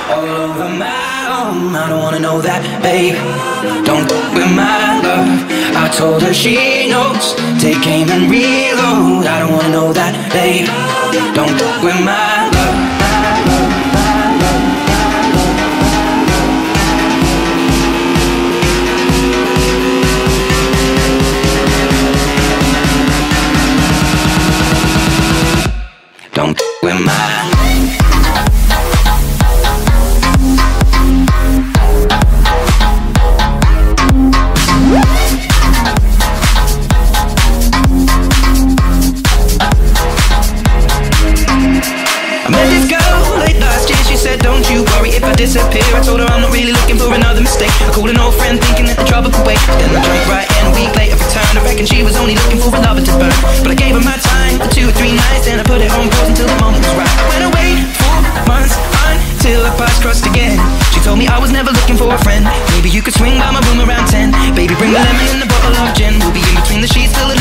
all over my arm. I don't wanna know that, babe. Don't fuck with my love. I told her she knows. Take aim and reload. I don't wanna know that, babe. Don't fuck with my love. Don't fuck with my. Disappear. I told her I'm not really looking for another mistake. I called an old friend thinking that the trouble could wait. Then I drank right in a week later returned. I reckon she was only looking for a lover to burn. But I gave her my time for 2 or 3 nights. Then I put it on pause until the moment was right. I went away 4 months until our paths crossed again. She told me I was never looking for a friend. Maybe you could swing by my room around 10. Baby, bring the lemon and the bottle of gin. We'll be in between the sheets till the